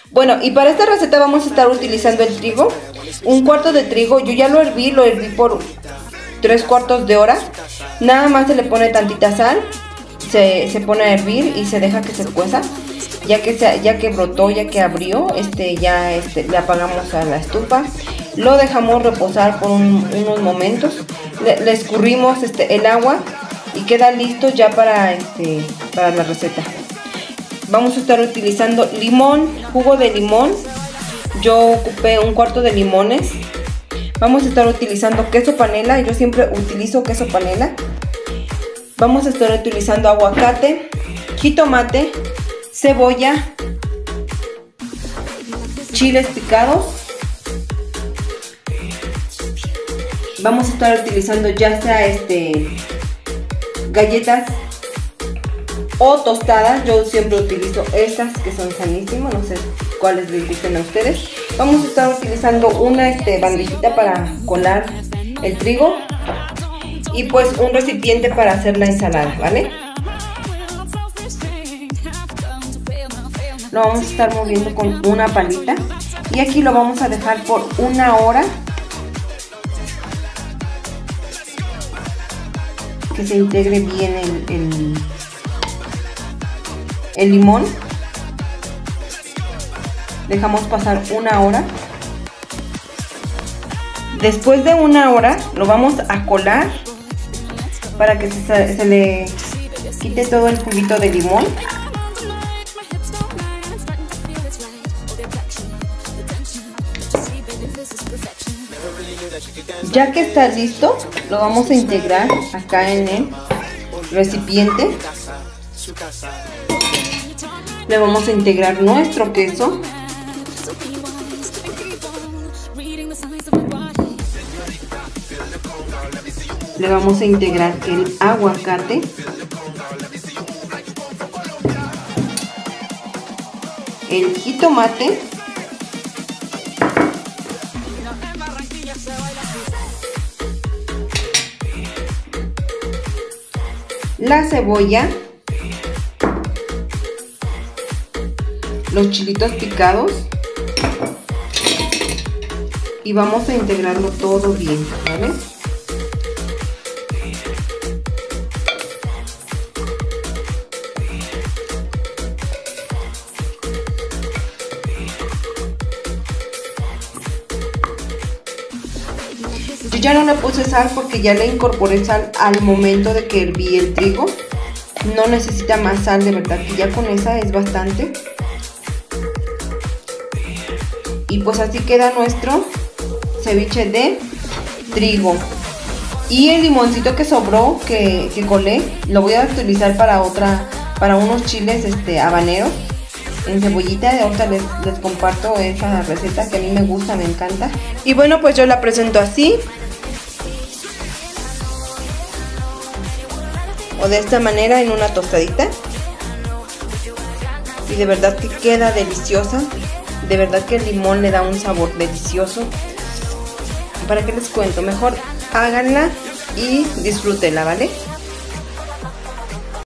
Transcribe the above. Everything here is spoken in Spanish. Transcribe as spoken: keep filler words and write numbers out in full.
Bueno, y para esta receta vamos a estar utilizando el trigo. Un cuarto de trigo, yo ya lo herví, lo herví por tres cuartos de hora. Nada más se le pone tantita sal, se, se pone a hervir y se deja que se cueza. Ya que, se, ya que brotó, ya que abrió, este, ya este, le apagamos a la estufa. Lo dejamos reposar por un, unos momentos. Le, le escurrimos este, el agua y queda listo ya para, este, para la receta. Vamos a estar utilizando limón, jugo de limón. Yo ocupé un cuarto de limones. Vamos a estar utilizando queso panela. Yo siempre utilizo queso panela. Vamos a estar utilizando aguacate, jitomate, cebolla, chiles picados. Vamos a estar utilizando ya sea este galletas o tostadas. Yo siempre utilizo estas que son sanísimas, no sé cuáles les dicen a ustedes. Vamos a estar utilizando una este, bandejita para colar el trigo y pues un recipiente para hacer la ensalada, ¿vale? Lo vamos a estar moviendo con una palita y aquí lo vamos a dejar por una hora que se integre bien el, el, el limón. Dejamos pasar una hora. Después de una hora lo vamos a colar para que se, se le quite todo el juguito de limón. Ya que está listo, lo vamos a integrar acá en el recipiente. Le vamos a integrar nuestro queso. Le vamos a integrar el aguacate. El jitomate. La cebolla, los chilitos picados y vamos a integrarlo todo bien, ¿vale? Yo ya no le puse sal porque ya le incorporé sal al momento de que herví el trigo. No necesita más sal, de verdad que ya con esa es bastante. Y pues así queda nuestro ceviche de trigo. Y el limoncito que sobró, que, que colé, lo voy a utilizar para otra, para unos chiles este, habaneros en cebollita. De ahorita les, les comparto esa receta que a mí me gusta, me encanta. Y bueno, pues yo la presento así. O de esta manera en una tostadita. Y de verdad que queda deliciosa. De verdad que el limón le da un sabor delicioso. ¿Para qué les cuento? Mejor háganla y disfrútenla, ¿vale?